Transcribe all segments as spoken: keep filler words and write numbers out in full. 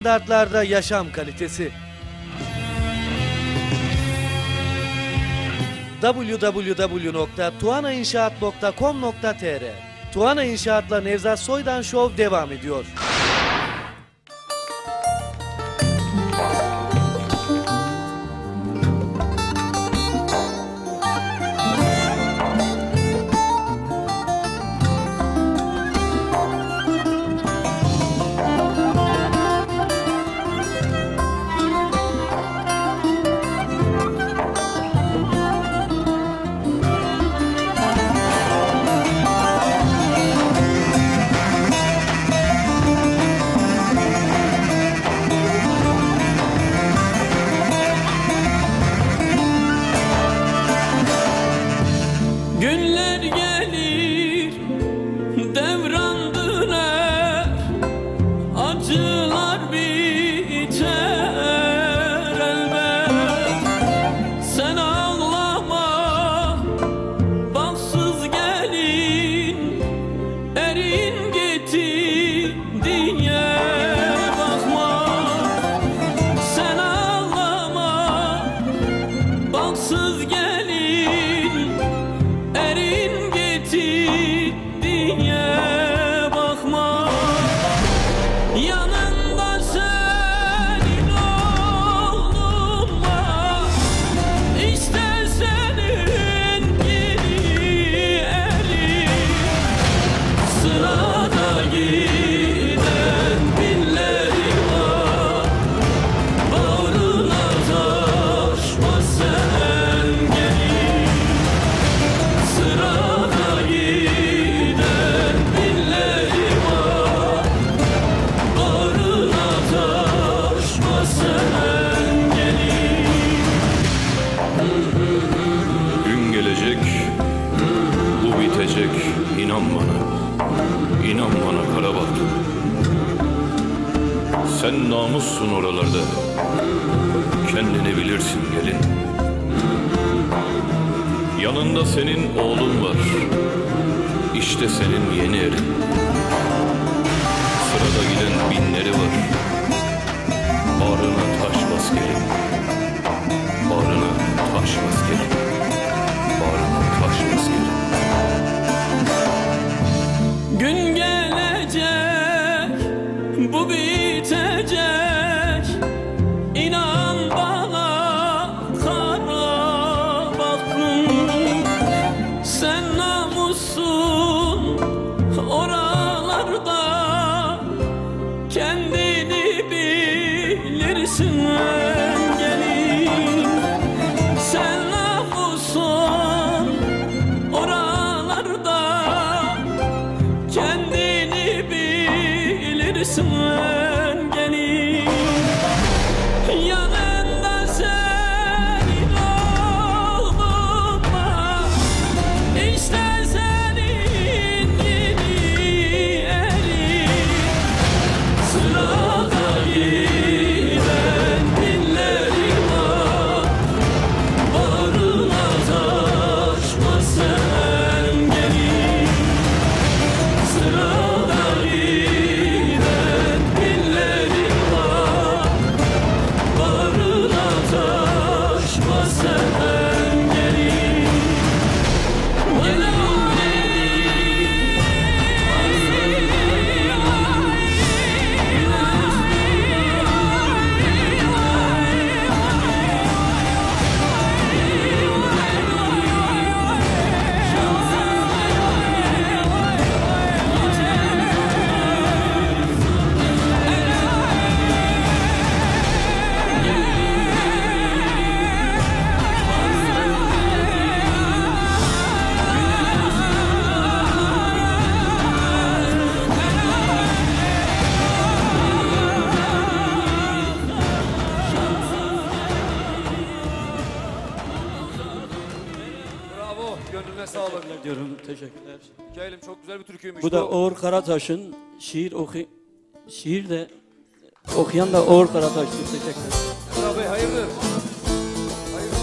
standartlarda yaşam kalitesi. double-u double-u double-u nokta tuana inşaat nokta com nokta tr Tuana İnşaat'la Nevzat Soydan Show devam ediyor. Günler gelir, devran döner, acılar biter elbet. Sen ağlama, baksız gelin, erin gitti diye bakma. Sen ağlama, baksız gelin, erin gitti diye bakma. Yanında senin oğlum var, İşte senin geri elin. Sırada giden binleri var, bağrına taşma sen gelin. Sırada giden binleri var, bağrına taşma sen gelin. Gün gelecek, bu bitecek, inan bana, inan bana Karabahtı. Sen namussun oralarda, kendini bilirsin gelin. Yanında senin oğlun var, işte senin yeni erin. Sırada giden binleri var, bağrına taş bas gelin. Bağrına taş bas gelin. Bağrına taş bas gelin. Gün gelecek, bu bitecek, İnan bana Karabahtım. Sen namussun oralarda, kendini bilirsin gelin. Sen namussun oralarda, kendini bilirsin gelin. Yanında senin oğlun var, İşte senin yeni elin. Sırada giden binleri var, bağrına taşma sen gelin. Sırada giden binleri var, bağrına taşma sen gelin. Gelin. Bravo, gönlüne sağlık. Teşekkürler diyorum, teşekkürler. Mikail'im çok güzel bir türküymüş. Bu da Uğur Karataş'ın şiir oku şiir de okuyan da Uğur Karataş'tır. Teşekkürler. Emrah Bey hayırdır? Hayırdır?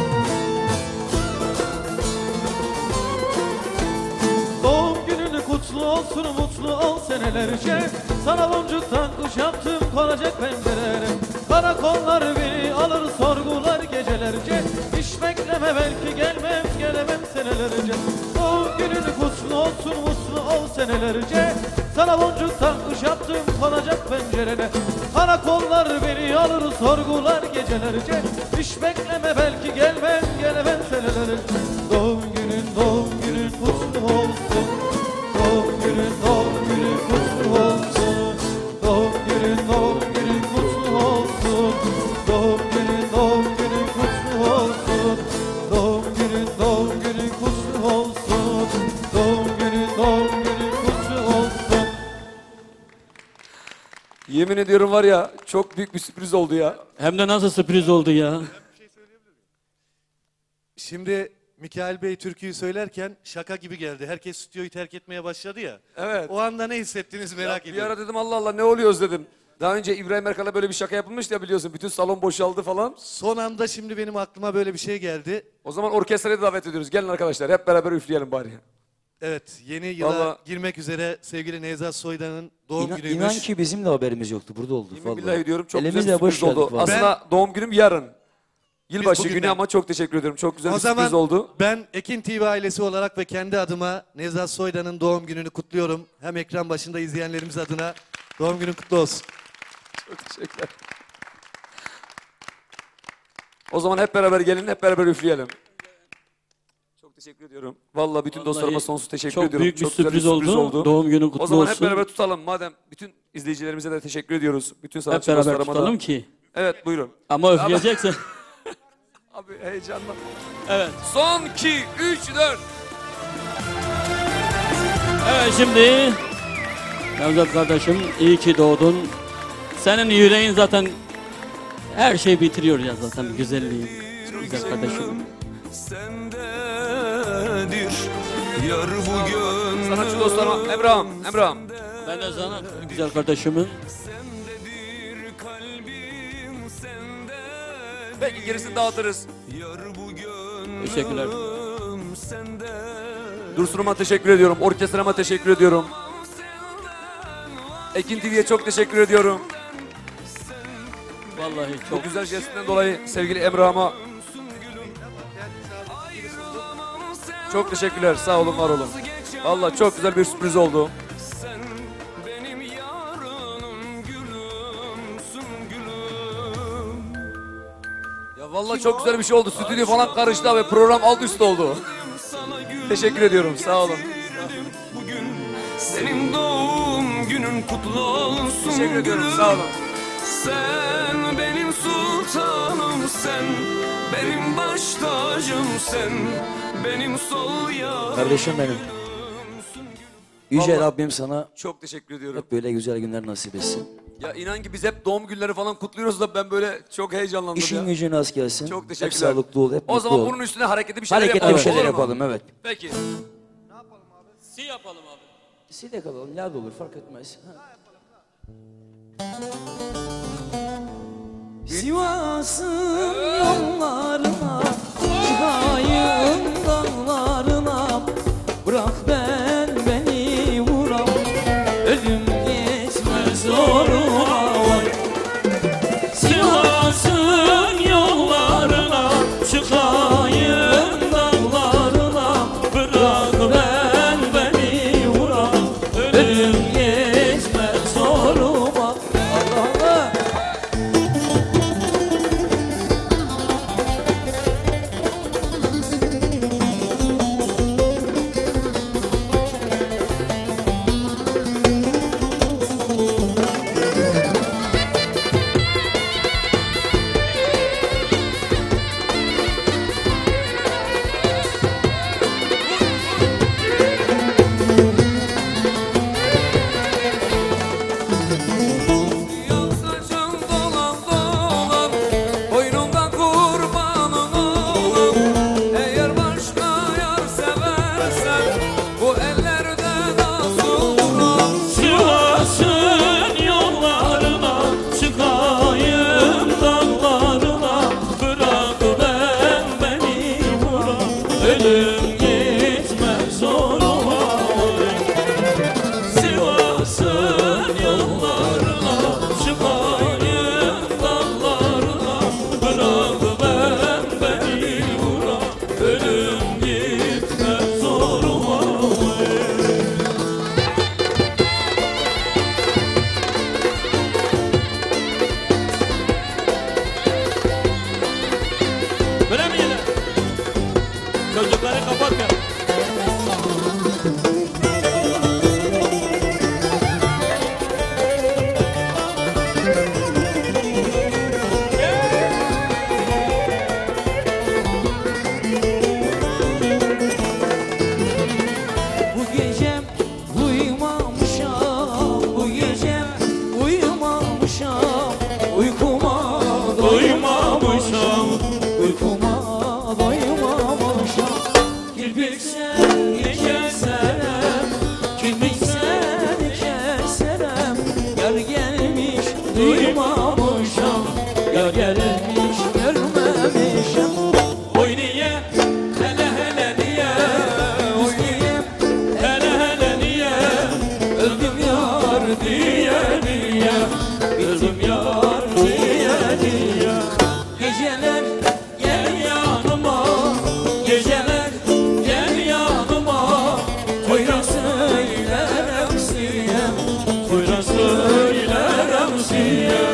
Doğum gününü kutlu kutlu olsun, mutlu ol senelerce. Sana boncuktan kuş yaptım konacak pencerelere. Karakollar beni alır sorgular gecelerce. Hiç bekleme belki gelmem gelemem senelerce. Doğum günün kutlu olsun, mutlu ol senelerce. Sana boncuktan kuş yaptım konacak pencerene. Karakollar beni alır sorgular gecelerce. Hiç bekleme belki gelmem gelemem senelerce. Doğum günün doğum günün kutlu olsun. Doğum günün doğum günün kutlu olsun. Doğum günün doğum günün kutlu olsun. Doğum günün doğum günün kutlu olsun. Doğum günün doğum günün kutlu olsun. Doğum günün doğum günün kutlu olsun. Yemin ediyorum var ya, çok büyük bir sürpriz oldu ya. Hem de nasıl sürpriz oldu ya. Şimdi Mikail Bey türküyü söylerken şaka gibi geldi. Herkes stüdyoyu terk etmeye başladı ya. Evet. O anda ne hissettiniz merak Bir ediyorum. ara dedim Allah Allah ne oluyoruz dedim. Daha önce İbrahim Erkal'a böyle bir şaka yapılmıştı ya biliyorsun. Bütün salon boşaldı falan. Son anda şimdi benim aklıma böyle bir şey geldi. O zaman orkestrayı da davet ediyoruz. Gelin arkadaşlar hep beraber üfleyelim bari. Evet, yeni yıla Vallahi- girmek üzere sevgili Nevzat Soydan'ın doğum İnan, günüymüş. inan ki bizim de haberimiz yoktu. Burada oldu Yemin vallahi. billahi diyorum çok Elimizle güzel bir boş sürpriz oldu. geldik vallahi. Aslında doğum günüm yarın. Yılbaşı bugünden- günü ama çok teşekkür ediyorum. Çok güzel O bir zaman sürpriz oldu. ben Ekin T V ailesi olarak ve kendi adıma Nevzat Soydan'ın doğum gününü kutluyorum. Hem ekran başında izleyenlerimiz adına doğum günün kutlu olsun. Çok teşekkürler. O zaman hep beraber gelin, hep beraber üfleyelim. Çok teşekkür ediyorum. Vallahi bütün Vallahi dostlarıma sonsuz teşekkür çok ediyorum. büyük bir Çok güzel sürpriz oldu. Doğum günü kutlu O zaman olsun. hep beraber tutalım. Madem bütün izleyicilerimize de teşekkür ediyoruz. Bütün Hep sanatçı beraber dostlarıma tutalım da. ki. Evet buyurun. Ama üfleyeceksin. Abi heyecanla. Evet. Son iki, üç, dört. Evet şimdi Nevzat kardeşim iyi ki doğdun. Senin yüreğin zaten her şeyi bitiriyor ya zaten güzelliğin. Güzel kardeşim. sendedir yar bu gönlüm. Sanatçı dostlarıma Emrah'ım, Emrah'ım. Ben de sana güzel kardeşimin. Sendedir kalbim sende. Belki gerisini dağıtırız. Yar bu gönlüm Teşekkürler. sende. Dursun'uma teşekkür ediyorum. Orkestrama teşekkür ediyorum. Ekin T V'ye çok teşekkür ediyorum. Vallahi çok Çok güzel jestinden dolayı sevgili Emrah'ıma çok teşekkürler. Sağ olun, var olun. Vallahi çok güzel bir sürpriz oldu. Sen benim yarınım gülümsün gülüm. Ya vallahi çok güzel bir şey oldu. Stüdyo falan karıştı ve program alt üst oldu. Sana gül Teşekkür ediyorum. Sağ olun. bugün. Senin doğum günün kutlu olsun Teşekkür ediyorum. gülüm. Sağ olun. Sen benim sultanım sen. Benim baş tacım sen. Benim sol yanım. Kardeşim benim. Yüce Vallahi- Rabbim sana Çok teşekkür ediyorum. hep böyle güzel günler nasip etsin. Ya inan ki biz hep doğum günleri falan kutluyoruz da ben böyle çok heyecanlandım İşin ya. gücün az gelsin. Çok Hep teşekkürler. sağlıklı ol, hep O mutlu zaman ol. bunun üstüne hareketli bir şeyler Hareketli yapalım. bir şeyler olur mu? yapalım, evet. Peki. si yapalım abi. Side kalalım, ya da olur fark etmez. Ha. Sivas'ın yollarına, çıkayım dağlarına. Bırak ben beni vuram, ölüm geçmez zoruma vay. Sivas'ın yollarına çıkayım dağlarına. Bırak ben beni vuram, ölüm geçmez zoruma. Allah Allah. doymamışam, uykuma doymamışam, uykuma doymamışam. Kirpik sen keserem, kirpik sen keserem. Yar gelmiş duymamışam, yar gelmiş görmemişim. Oy niye, hele hele niye, oy niye, hele hele niye, öldüm yar diye diye, öldüm yar diye diye. Geceler gel yanıma, geceler gel yanıma, Koyra söylerim siye, Koyra söylerim siye.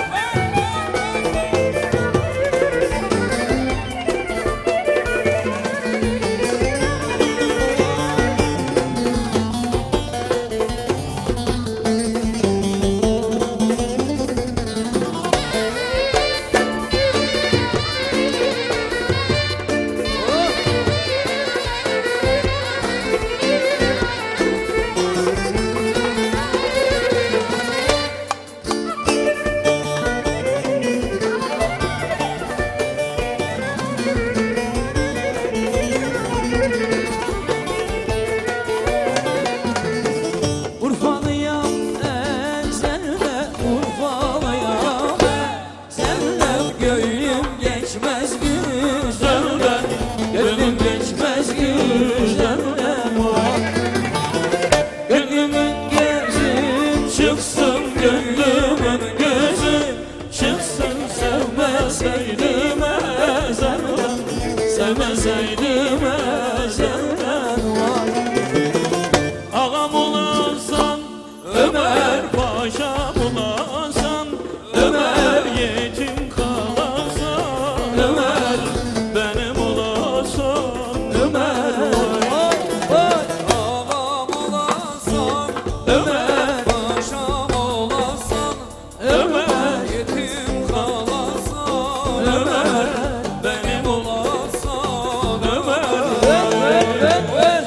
Urfalıyam ezelde, Urfalıyam ezelde. Gönlüm geçmez güzelden, gönlüm geçmez güzelden. Gönlümün gözü çıksın, gönlümün gözü çıksın. Sevmeseydim ezelden, sevmeseydim ezelden. Ağam olarsan, Ömer Paşa bularsan, Ömer yetim kalarsan, Ömer benim olarsan, Ömer vay vay. Ağam olarsan, Ömer Paşa olarsan, Ömer yetim kalarsan, Ömer benim olarsan, Ömer Ömer Ömer.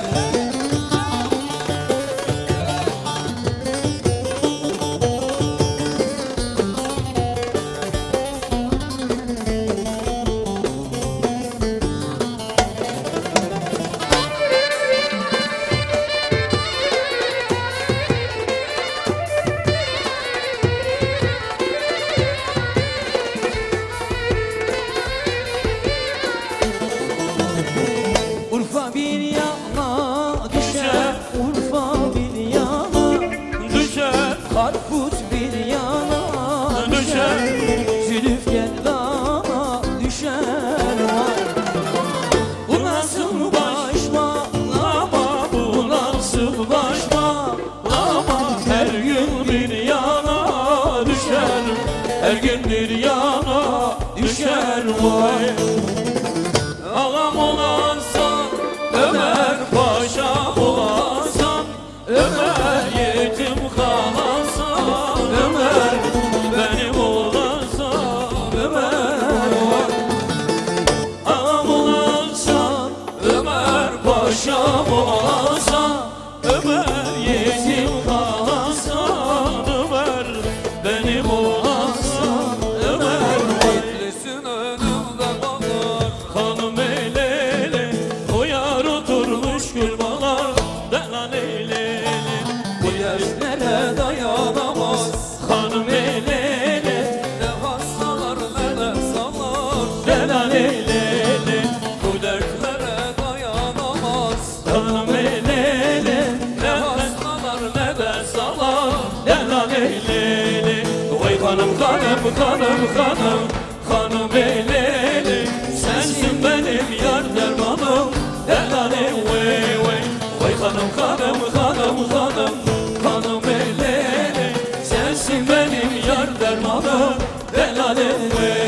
Urfa bir yana düşer, Urfa bir yana düşer, Karpuz bir yana düşer, Zülüf Geldana düşer. Bu nasıl başmalama, bu nasıl başmalama, her gün bir yana düşer, her gün bir yana düşer. Vay ağam olarsan, Ömer Paşa olarsan, Ömer yetim kalarsan, Ömer benim olarsan, Ömer ağam olarsan, Ömer Paşa olarsan, Ömer yetim kalarsan, Ömer benim olarsan, Ömer Bitlesin önümde bakar. kanım eylele, koyar oturmuş gül balar, delan eylele. Bu dertlere dayanamaz kanım eylele, Ne hastalar ne de sallar. delan eylele. Bu dertlere Dertlere dayanamaz. kanım eylele, Ne hastalar ne de salar, delan eylele. Vay kanım kanım kanım kanım, kanım eylele. Sensin benim yar dermanım, delan eylele. Vay kanım kanım kanım kanım, kanım eylele. Sensin benim yar dermanım, delan eylele.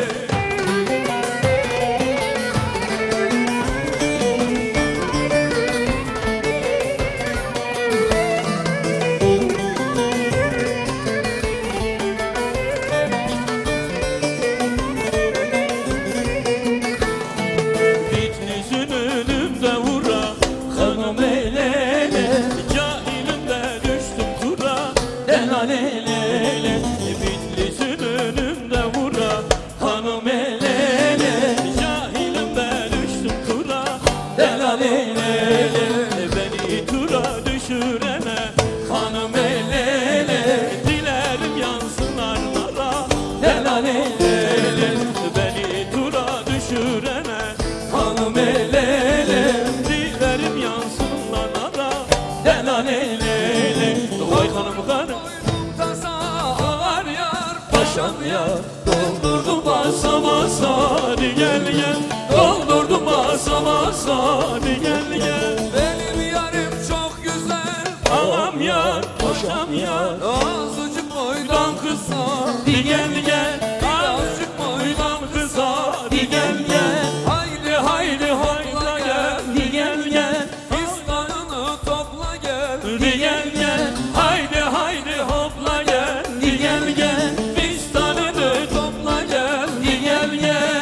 Bitlis'in önümde vura, kanım eylele. Cahilimde düştüm tura, delan eylele. delal eyle. Beni tura düşürene hanım eyle. Dilerim yansınlar nara delal eyle. Vay hanım hanım Tasar yar paşam ya, doldurdum basa basa, hadi gel gel. Doldurdum basa basa, hadi gel gel. Benim yarim çok güzel Ağam yar, paşam yar, Azıcık boydan dan kısa, hadi gel gel. Birazcık boydan Boydan kısa, hadi gel gel. Haydi Haydi haydi gel, hadi gel gel. Fistanını topla gel Hadi gel gel, haydi haydi hopla gel, hadi gel gel. Fistanını topla gel, hadi gel gel.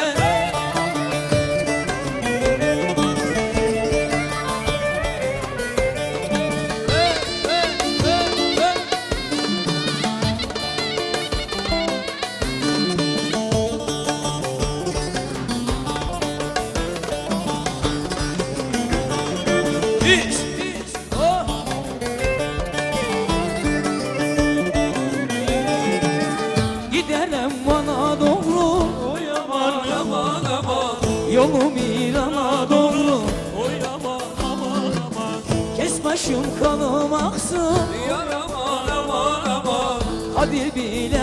Giderim bana doğru, Oy aman aman aman, yolum İran'a doğru. oy aman aman aman. Kes başım kanım aksın, Yar aman aman aman hadi bile